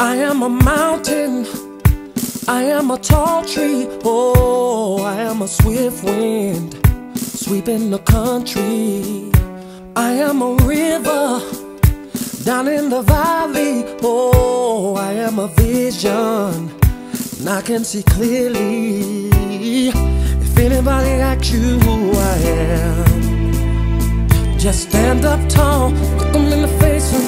I am a mountain, I am a tall tree, oh, I am a swift wind sweeping the country. I am a river down in the valley, oh, I am a vision and I can see clearly. If anybody asks you who I am, just stand up tall, look them in the face and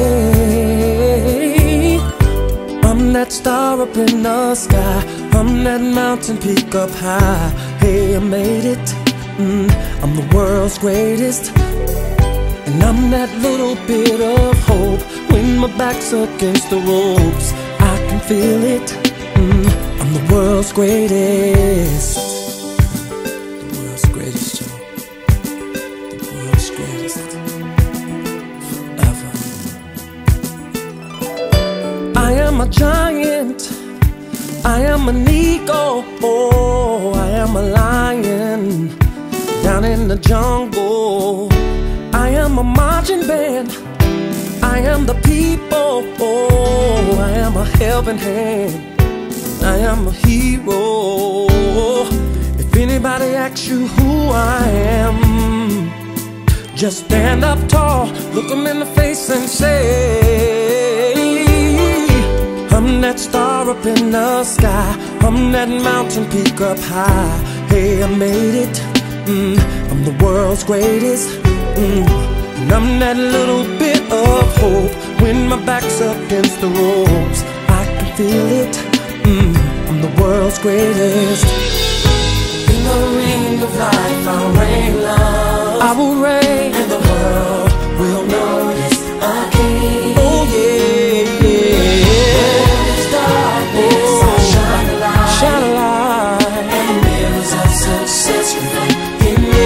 say, I'm that star up in the sky, I'm that mountain peak up high. Hey, I made it, I'm the world's greatest. And I'm that little bit of hope when my back's against the ropes. I can feel it, I'm the world's greatest. The world's greatest, Joe. The world's greatest. Forever. I am a giant, I am an eagle, oh, I am a lion down in the jungle. I am a marching band, I am the people, oh, I am a helping hand, I am a hero. If anybody asks you who I am, just stand up tall, look them in the face and say, I'm that star up in the sky, I'm that mountain peak up high. Hey, I made it, I'm the world's greatest. And I'm that little bit of hope when my back's up against the ropes. I can feel it, I'm the world's greatest. In the ring of life I'll reign love, I will reign, and the world will notice a king. Oh yeah, yeah. When darkness, I'll shine a light, shine a light, and the mirrors of success reflect in me.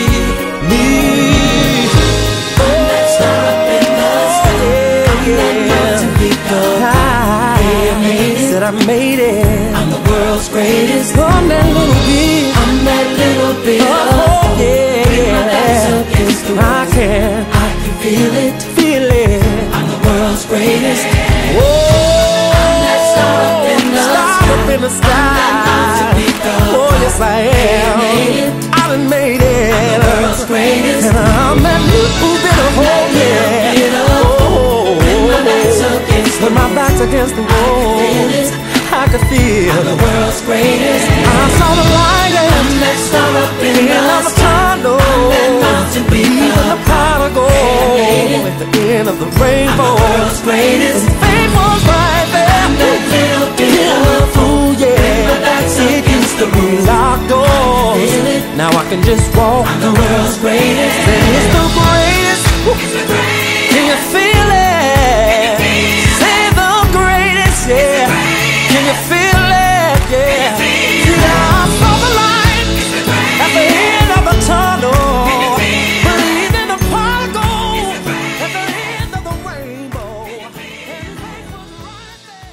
I made it, I'm the world's greatest. I'm that little bit, I'm that little bit of yeah, yeah. I can feel it, feel it. I'm the world's greatest. Whoa, I'm that star up in the sky. Oh yes I am, I done made it. I'm the world's greatest. And I'm that little bit of hope, yeah. Oh, when my back's against the wall, I could feel I'm the world's greatest. I saw the light and I'm that star up in the tunnel. I'm that mountain peak, even the pot of gold at the end of the rainbow. I'm the world's greatest. And fame was right there. I'm that little bit of fool, yeah. My back's against the locked doors. Now I can just walk. I'm the world's greatest. And it's the greatest. It's the greatest. Can you feel it? Say the greatest, yeah. Can you feel it? Yeah. Yeah, I saw the light at the end of the tunnel. Believed in the pot of gold at the end of the rainbow. And faith was right there.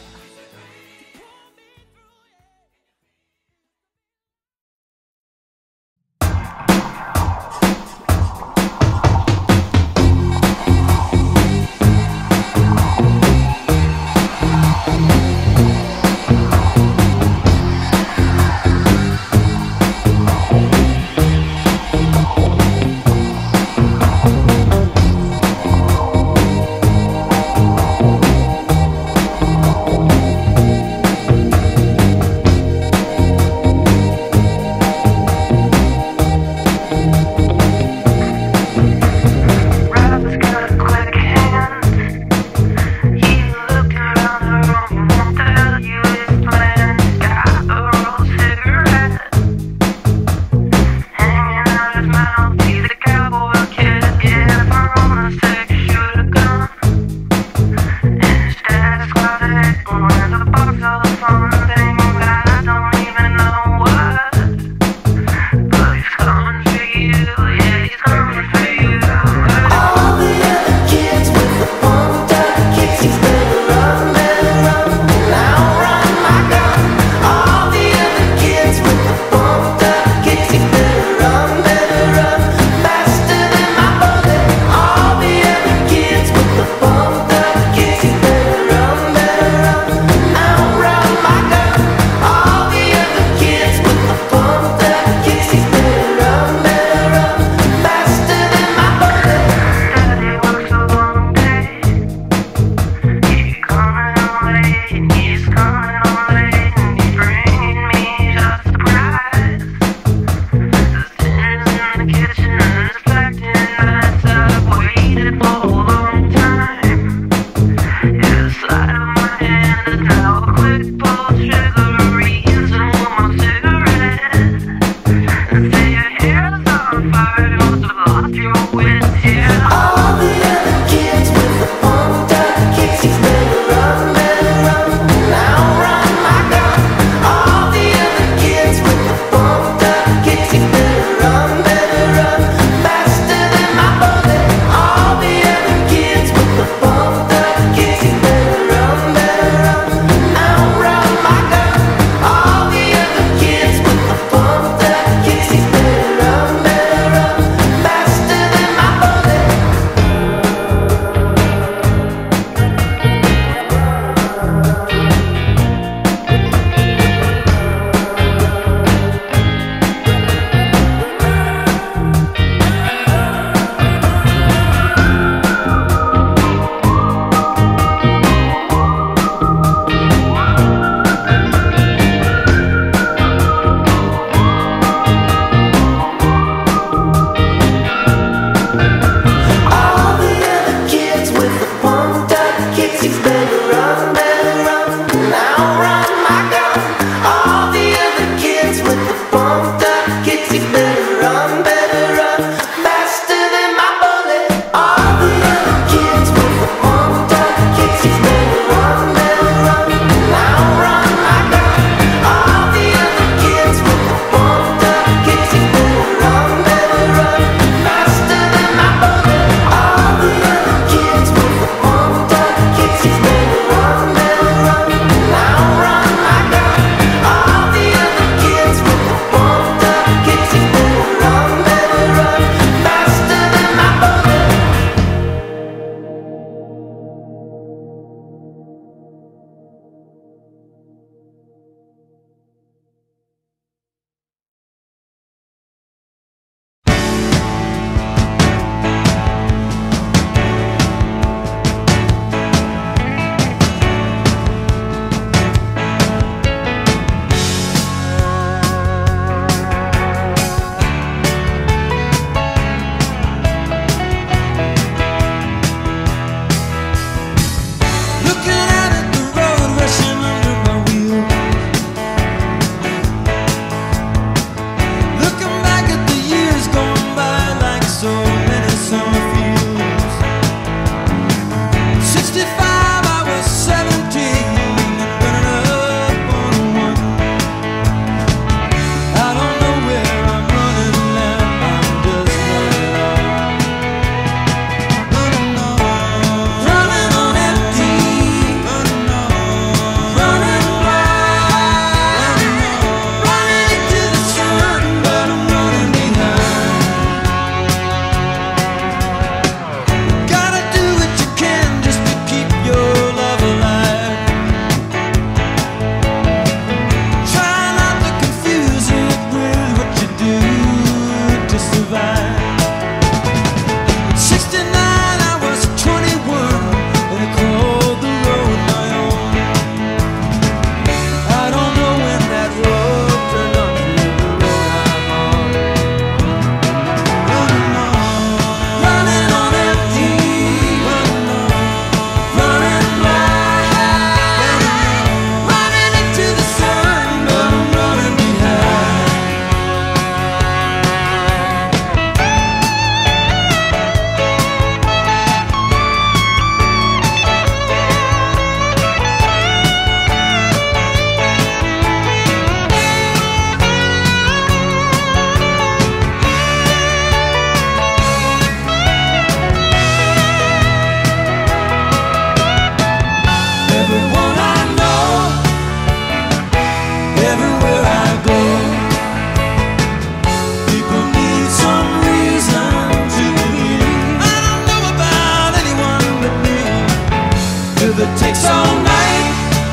takes all night,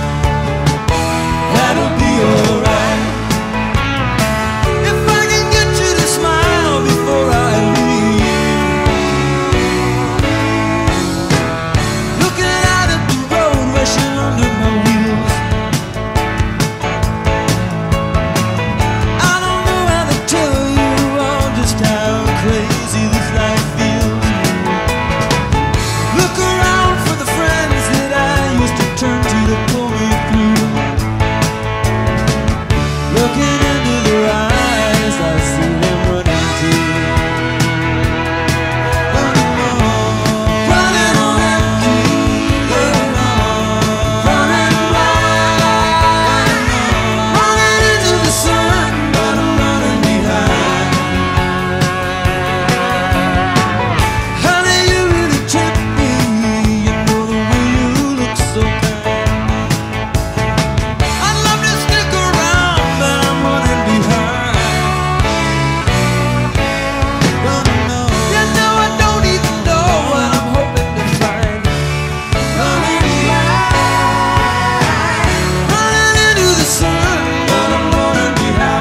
that'll be alright. If I can get you to smile before I leave, looking out at the road rushing under my wheels. I don't know how to tell you all just how crazy this life feels. Look around for the friends that I used to turn to pull me through. Looking into their eyes, I see them running too. Running on empty, running wild, running into the sun, but I'm running behind. Honey, you really trip me, you know the way you look so kind. I'd love to stick around, but I'm running behind. Running on. You know I don't even know what I'm hoping to find. Running behind, running into the sun, but I'm running behind.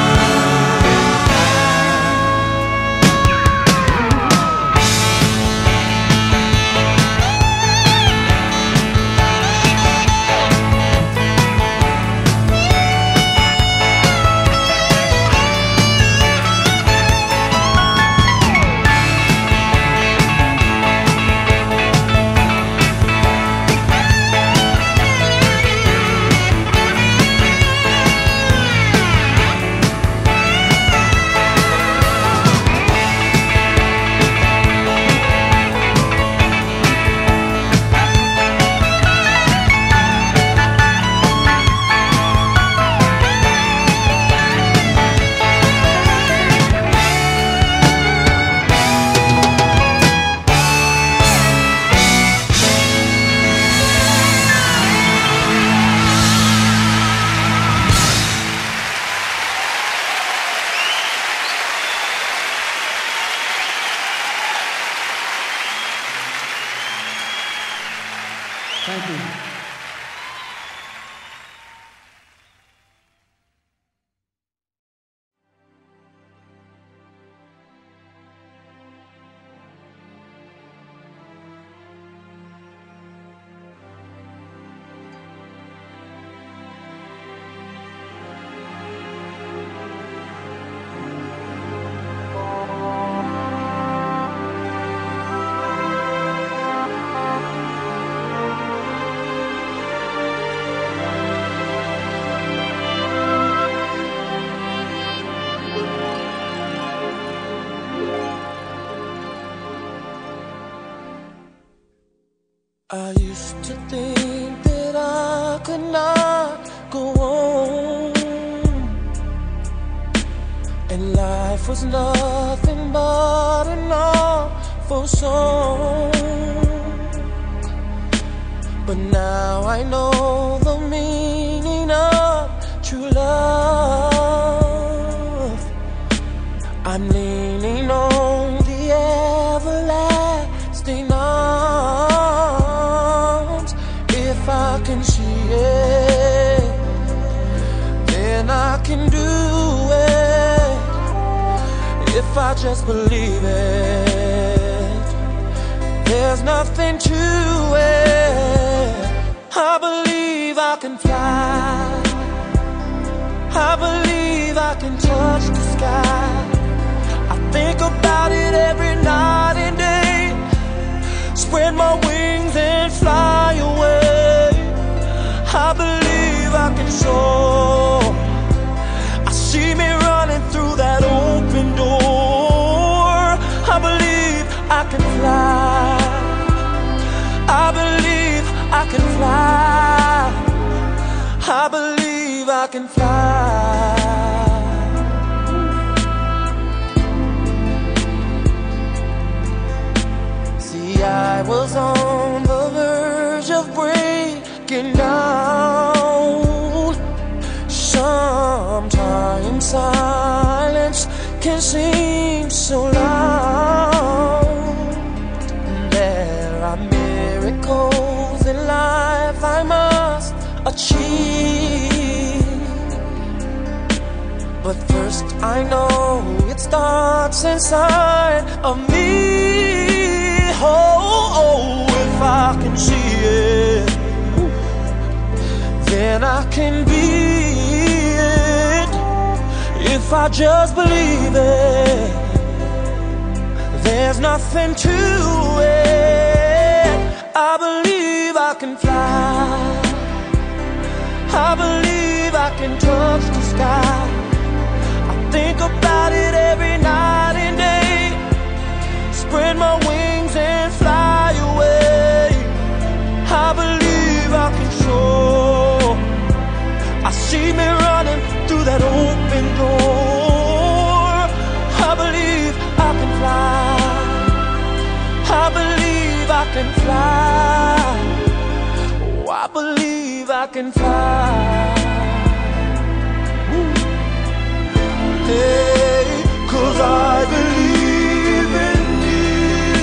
Thank you. I used to think that I could not go on, and life was nothing but an awful song. But now I know the meaning of true love. I'm leaning on the everlasting arms. If I can see it, then I can do it. If I just believe it, there's nothing to it. I believe I can fly. I believe I can touch the sky. I think about it every night and day. Spread my wings and fly away. I believe I can soar. I see me running through that open door. I believe I can fly. I believe I can fly. I believe I can fly. See, I was on the verge of breaking down. Sometimes silence can seem so loud. There are miracles in life what's inside of me. Oh, if I can see it, then I can be it. If I just believe it, there's nothing to it. I believe I can fly. I believe I can touch the sky. I think about it every night and day. Spread my wings and fly away. I believe I can soar. I see me running through that open door. I believe I can fly. I believe I can fly. Oh, I believe I can fly. Hey, 'cause I believe in you.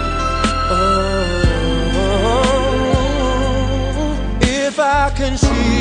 Oh, if I can see